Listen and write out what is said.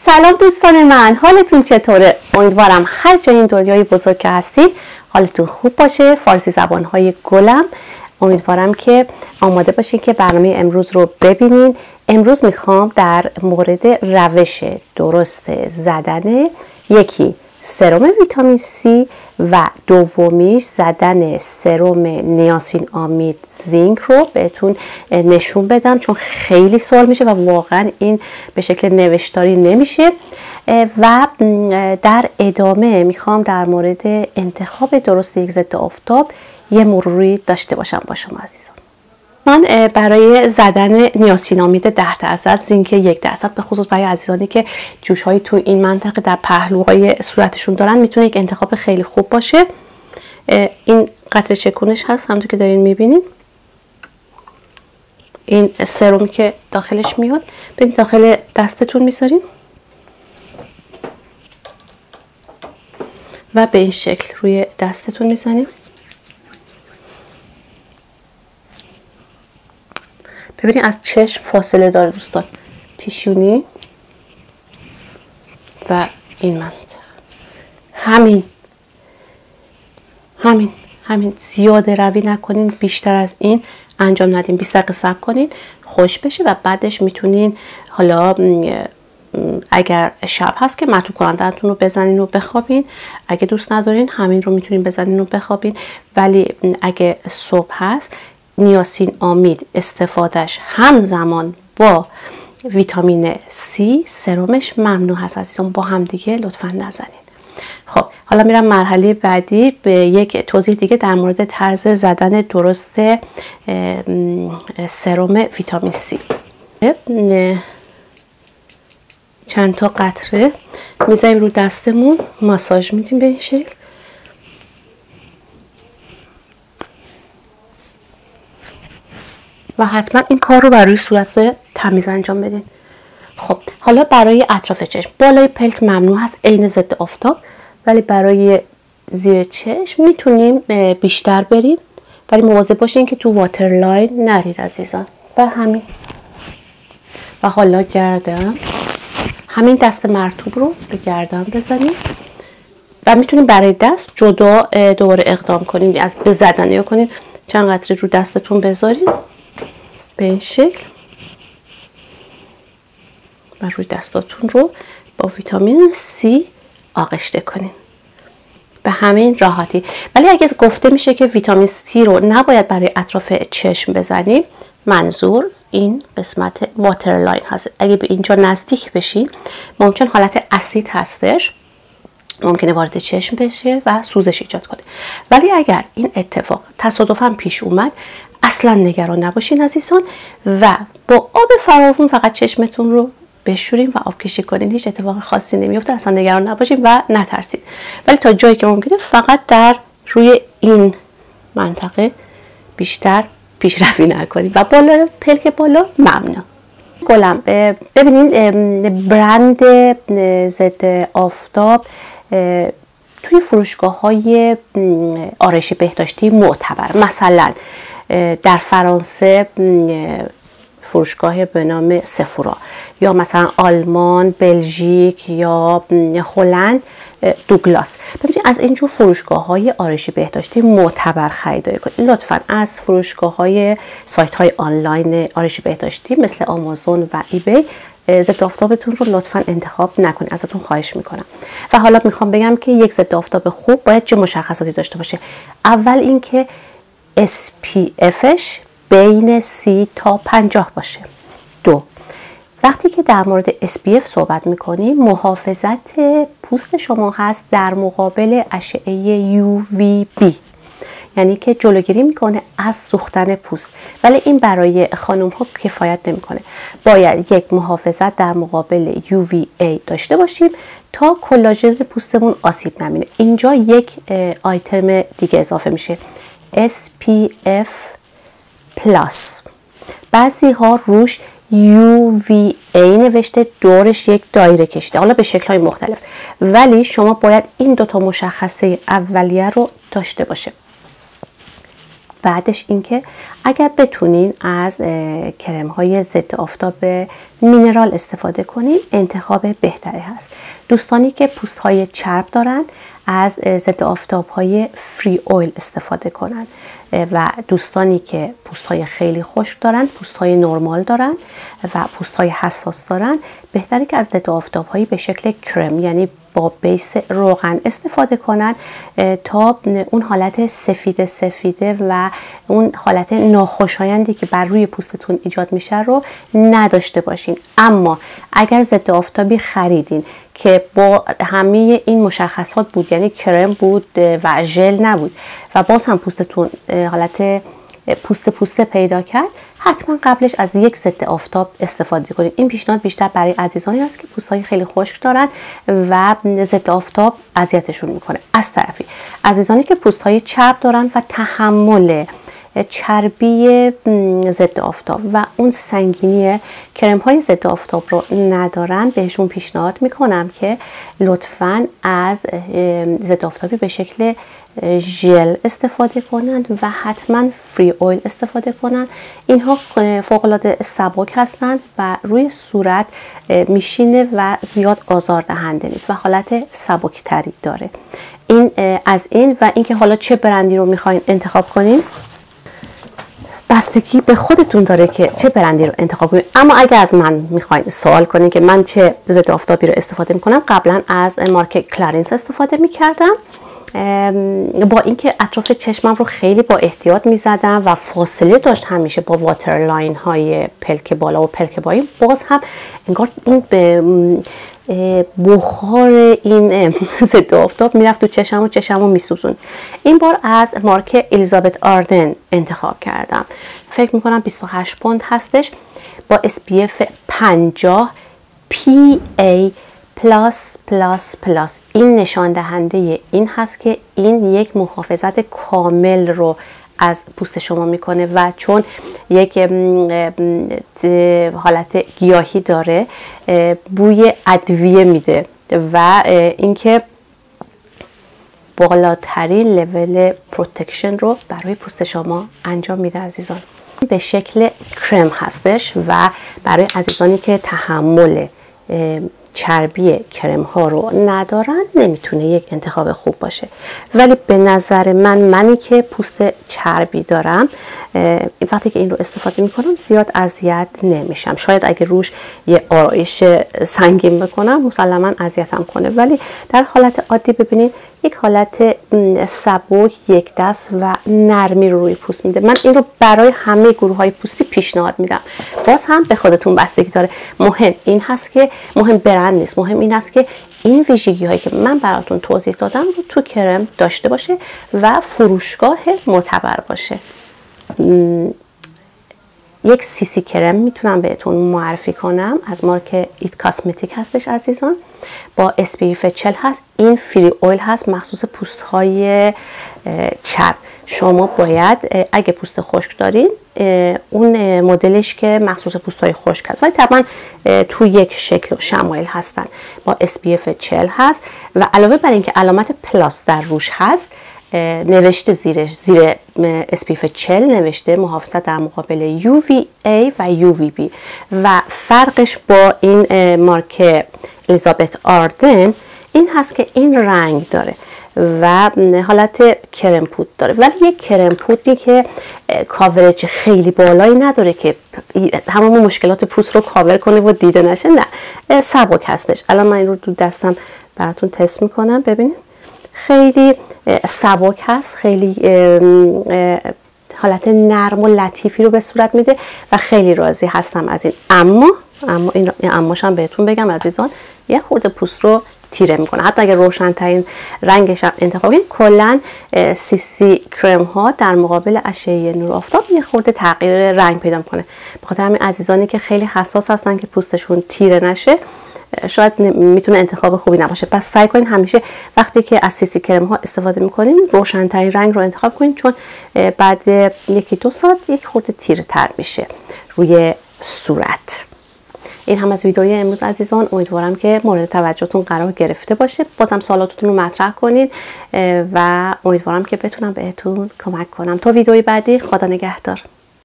سلام دوستان من، حالتون چطوره؟ امیدوارم هر جای این دنیای بزرگ که هستید حالتون خوب باشه. فارسی زبانهای گلم، امیدوارم که آماده باشین که برنامه امروز رو ببینین. امروز میخوام در مورد روش درست زدن یکی سرم ویتامین C و دومیش زدن سرم نیاسین آمید زینک رو بهتون نشون بدم، چون خیلی سوال میشه و واقعا این به شکل نوشتاری نمیشه. و در ادامه میخوام در مورد انتخاب درست یک ضد آفتاب یه مروری داشته باشم با شما عزیزان. من برای زدن نیاسینامید 10%، زینک 1%، به خصوص برای عزیزانی که جوش‌هایی تو این منطقه در پهلوهای صورتشون دارن میتونه یک انتخاب خیلی خوب باشه. این قطره چکونش هست، همونطور که دارین میبینین. این سرم که داخلش میاد ببینید داخل دستتون میذارین و به این شکل روی دستتون میزنین. ببینید از چشم فاصله داره دوستان، پیشونی و این منطقه. همین زیاده روی نکنین، بیشتر از این انجام ندین. 20 دقیقه صبر کنین خوش بشه و بعدش میتونین، حالا اگر شب هست که مرطوب کننده‌تون رو بزنین و بخوابین، اگه دوست ندارین همین رو میتونین بزنین و بخوابین. ولی اگه صبح هست، نیاسین آمید استفادهش همزمان با ویتامین C سرمش ممنوع هست عزیزان، با هم دیگه لطفا نزنین. خب حالا میرم مرحله بعدی، به یک توضیح دیگه در مورد طرز زدن درست سرم ویتامین C. چند تا قطره میذاریم رو دستمون، ماساژ میدیم به این شکل. و حتما این کار رو برای صورت تمیز انجام بدین. خب حالا برای اطراف چشم، بالای پلک ممنوع هست عین ضد آفتاب، ولی برای زیر چشم میتونیم بیشتر بریم، ولی مواظب باشین که تو واترلاین نرید عزیزان. و همین. و حالا گردن، همین دست مرطوب رو به گردن بزنیم و میتونیم برای دست جدا دوباره اقدام کنیم، از به زدن یا کنین. چند قطره رو دستتون بذارین به این شکل و روی دستاتون رو با ویتامین C آغشته کنین به همین راحتی. ولی اگه گفته میشه که ویتامین C رو نباید برای اطراف چشم بزنیم، منظور این قسمت واترلاین هست. اگه به اینجا نزدیک بشین ممکن حالت اسید هستش، ممکنه وارد چشم بشه و سوزش ایجاد کنه. ولی اگر این اتفاق تصادفاً پیش اومد، اصلا نگران نباشین عزیزان و با آب فراوون فقط چشمتون رو بشورین و آب کشی کنین. هیچ اتفاق خاصی نمیفته، اصلا نگران نباشین و نترسید. ولی تا جایی که ممکنه فقط در روی این منطقه بیشتر پیشروی نکنید و بالا پلک بالا ممنوع. گلم ببینید برند ضد آفتاب توی فروشگاه‌های آرایش بهداشتی معتبر، مثلا در فرانسه فروشگاه به نام سفورا، یا مثلا آلمان، بلژیک یا هلند دوگلاس. ببینید از اینجور فروشگاه‌های آرایش بهداشتی معتبر خریداری کنید. لطفاً از فروشگاه‌های سایت‌های آنلاین آرایش بهداشتی مثل آمازون و ایبی ضد آفتابتون رو لطفاً انتخاب نکنید، ازتون خواهش میکنم. و حالا میخوام بگم که یک ضد آفتاب خوب باید چه مشخصاتی داشته باشه. اول اینکه SPFش بین 30 تا 50 باشه. 2. وقتی که در مورد SPF صحبت میکنیم، محافظت پوست شما هست در مقابل اشعه UVB، یعنی که جلوگیری میکنه از سوختن پوست. ولی این برای خانم ها کفایت نمیکنه، باید یک محافظت در مقابل UVA داشته باشیم تا کلاژن پوستمون آسیب نبینه. اینجا یک آیتم دیگه اضافه میشه، SPF پلاس. بعضی ها روش UVA نوشته، دورش یک دایره کشیده، حالا به شکل‌های مختلف، ولی شما باید این دوتا مشخصه اولیه رو داشته باشه. بعدش اینکه اگر بتونین از کرم های ضد آفتاب مینرال استفاده کنین انتخاب بهتری هست. دوستانی که پوست های چرب دارن از ضد آفتاب های فری اویل استفاده کنن و دوستانی که پوست های خیلی خشک دارن، پوست های نرمال دارن و پوست های حساس دارن، بهتره که از ضد آفتاب هایی به شکل کرم یعنی با بیس روغن استفاده کنن تا اون حالت سفیده و اون حالت ناخوشایندی که بر روی پوستتون ایجاد میشه رو نداشته باشین. اما اگر ضد آفتابی خریدین که با همه این مشخصات بود، یعنی کرم بود و ژل نبود و باز هم پوستتون حالت پوست پیدا کرد، حتما قبلش از یک ضد آفتاب استفاده کنید. این پیشنهاد بیشتر برای عزیزانی است که پوست‌های خیلی خشک دارن و ضد آفتاب اذیتشون میکنه. از طرفی عزیزانی که پوست‌های چرب دارن و تحمل چربی ضد آفتاب و اون سنگینی کرم های ضد آفتاب رو ندارن، بهشون پیشنهاد میکنم که لطفاً از ضد آفتابی به شکل ژل استفاده کنند و حتما فری اویل استفاده کنند. اینها فوق العاده سبک هستند و روی صورت میشینه و زیاد آزاردهنده نیست و حالت سبکتری داره. این از این و اینکه حالا چه برندی رو میخواین انتخاب کنین بستگی به خودتون داره که چه برندی رو انتخاب کنید. اما اگر از من میخواین سوال کنین که من چه ضد آفتابی رو استفاده میکنم، قبلا از مارک کلارنس استفاده میکردم با اینکه اطراف چشمم رو خیلی با احتیاط میزدم و فاصله داشت همیشه با واترلاین های پلک بالا و پلک پایین، باز هم انگار این بخار این ضد آفتاب میرفت تو چشم و چشمو میسوزون. این بار از مارک الیزابت آردن انتخاب کردم. فکر میکنم 28 پوند هستش با SPF 50 PA+++. این نشان دهنده این هست که این یک محافظت کامل رو از پوست شما میکنه و چون یک حالت گیاهی داره بوی ادویه میده و اینکه بالاترین لول پروتکشن رو برای پوست شما انجام میده. عزیزان به شکل کرم هستش و برای عزیزانی که تحمل چربی کرم ها رو ندارن نمیتونه یک انتخاب خوب باشه، ولی به نظر منی که پوست چربی دارم وقتی که این رو استفاده میکنم زیاد اذیت نمیشم. شاید اگه روش یه آرایش سنگین بکنم مسلما اذیتم کنه، ولی در حالت عادی ببینید یک حالت سبک، یک دست و نرمی رو روی پوست میده. من این رو برای همه گروه های پوستی پیشنهاد میدم. باز هم به خودتون بستگی داره. مهم این هست که مهم برند نیست، مهم این هست که این ویژگی هایی که من براتون توضیح دادم رو تو کرم داشته باشه و فروشگاه معتبر باشه. یک CC کرم میتونم بهتون معرفی کنم از مارک ایت کاسمتیک هستش عزیزان، با SPF 40 هست. این فری اویل هست مخصوص پوست های چرب. شما باید اگه پوست خشک دارین اون مدلش که مخصوص پوست های خشک هست، ولی طبعا تو یک شکل و شمایل هستن، با SPF 40 هست و علاوه بر اینکه علامت پلاس در روش هست نوشته زیر SPF 40 نوشته محافظت در مقابل UVA و UVB و فرقش با این مارک الیزابت آردن این هست که این رنگ داره و حالت کرم پود داره، ولی یک کرم پودی که کاورج خیلی بالایی نداره که تمام مشکلات پوست رو کاور کنه و دیده نشه. نه، سبک هستش. الان من این رو تو دستم براتون تست میکنم. ببینید خیلی سبک هست، خیلی حالت نرم و لطیفی رو به صورت میده و خیلی راضی هستم از این. اما این اماش هم بهتون بگم عزیزان، یه خورده پوست رو تیره میکنه. حتی اگر روشن‌ترین رنگش هم انتخاب کنید، کلا CC کرم ها در مقابل اشعه نور آفتاب یه خورده تغییر رنگ پیدا میکنه. بخاطر همین عزیزانی که خیلی حساس هستن که پوستشون تیره نشه شاید میتونه انتخاب خوبی نباشه. پس سعی کنین همیشه وقتی که از CC کرم ها استفاده میکنین روشن‌ترین رنگ رو انتخاب کنین، چون بعد 1-2 ساعت یک خورده تیره تر میشه روی صورت. این هم از ویدیوی امروز عزیزان. امیدوارم که مورد توجهتون قرار گرفته باشه. بازم سوالاتتون رو مطرح کنین و امیدوارم که بتونم بهتون کمک کنم. تا ویدیوی بعدی، خدا نگهدار.